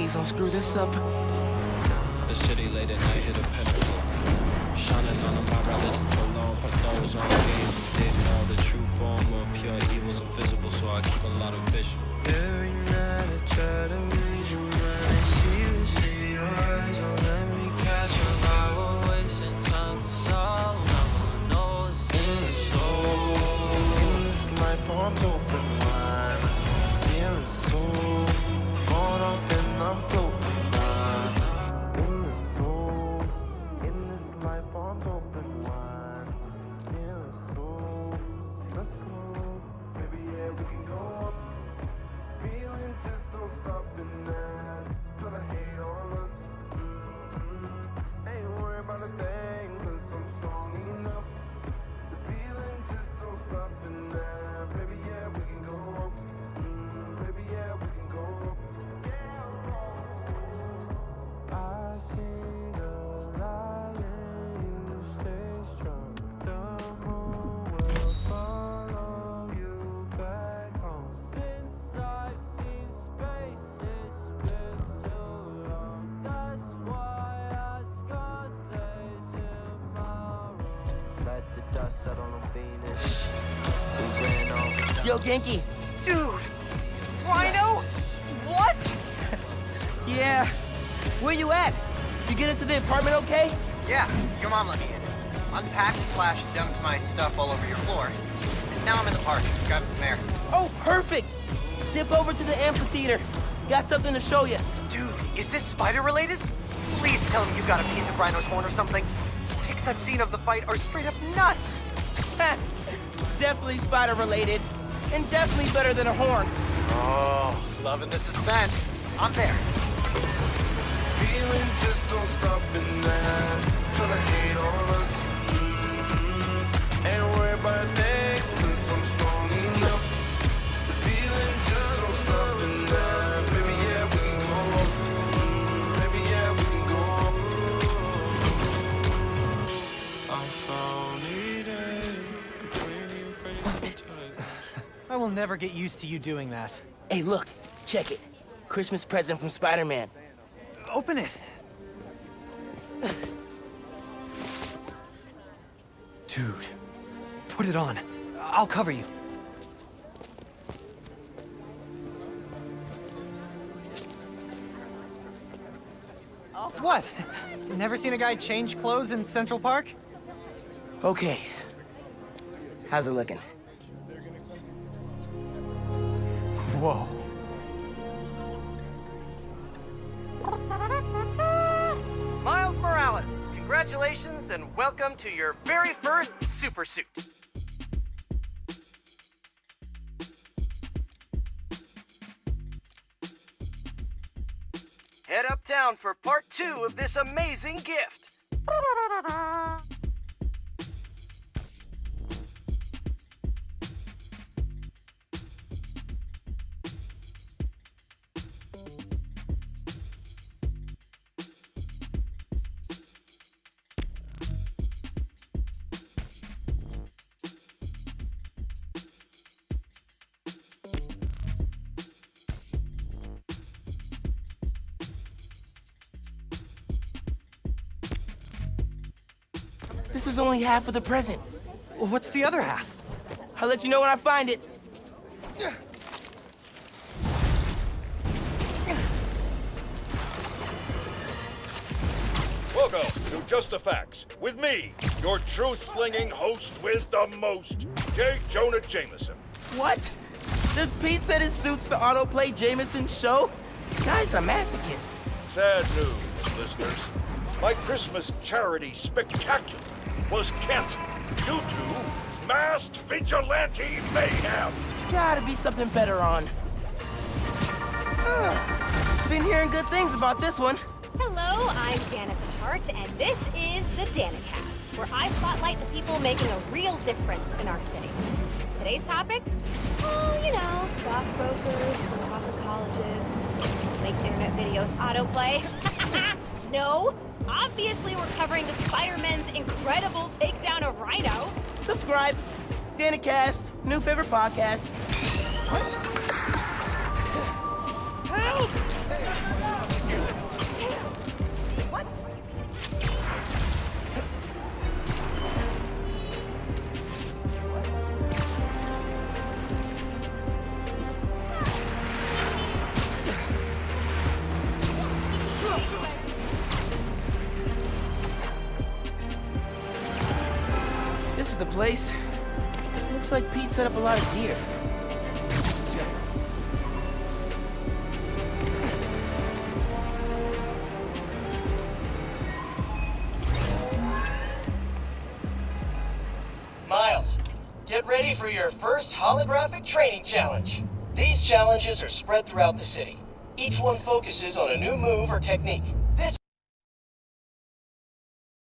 Please don't screw this up. The city late at night hit a pinnacle. Shining on my relics, prolonged, put those on game. They know the true form of pure evil's invisible, so I keep a lot of vision. Every night I try to read your mind. See your eyes, don't let me catch you. I will wasting time, cause all I know is in the soul. In this life, arms open wide. Feeling so gone off and I'm floating by. In the soul, in this life, arms open wide. Feeling so, let's go. Maybe yeah, we can go up. Feeling just don't stop in that. Try to hate on us. Ain't worried about a thing, cause I'm strong enough. The feeling just don't stop in that. Baby, yeah, we can go up. Baby, yeah, we can go up. I see the light and you stay strong. The moon will follow you back home. Since I've seen space, it's been too long. That's why I Scarface in my room. Let the dust settle on Venus. We ran off. Yo, Genki. Dude! Rhino? What? Yeah. Where you at? You get into the apartment okay? Yeah, your mom let me in. Unpacked/dumped my stuff all over your floor. And now I'm in the park, grabbing some air. Oh, perfect. Dip over to the amphitheater. Got something to show you. Dude, is this spider related? Please tell me you got a piece of Rhino's horn or something. Pics I've seen of the fight are straight up nuts. Definitely spider related. And definitely better than a horn. Oh, loving the suspense. I'm there. Feeling just don't stop in that. Try to hate on us. Ain't worried about a thing, since I'm strong enough. The feeling just don't stop in that. Baby, yeah, we can go up. Baby, yeah, we can go up. I found Eden between you, faithful tigers. I will never get used to you doing that. Hey, look. Check it. Christmas present from Spider-Man. Open it. Dude, put it on. I'll cover you. What? Never seen a guy change clothes in Central Park? Okay. How's it looking? Whoa. Miles Morales, congratulations and welcome to your very first super suit. Head uptown for part 2 of this amazing gift. This is only half of the present. What's the other half? I'll let you know when I find it. Welcome to Just the Facts with me, your truth-slinging host with the most, J. Jonah Jameson. What? Does Pete said it suits the autoplay Jameson's show? Guy's a masochist. Sad news, listeners. My Christmas charity spectacular was canceled due to masked vigilante mayhem. Gotta be something better on. Been hearing good things about this one. Hello, I'm Danica Hart, and this is the Danicast, where I spotlight the people making a real difference in our city. Today's topic? Oh, you know, stockbrokers who offer colleges, make internet videos autoplay. No, obviously we're covering the Spider-Man's incredible takedown of Rhino. Subscribe. Danicast, new favorite podcast. Help! place. Looks like Pete set up a lot of deer. Miles, get ready for your first holographic training challenge. These challenges are spread throughout the city. Each one focuses on a new move or technique.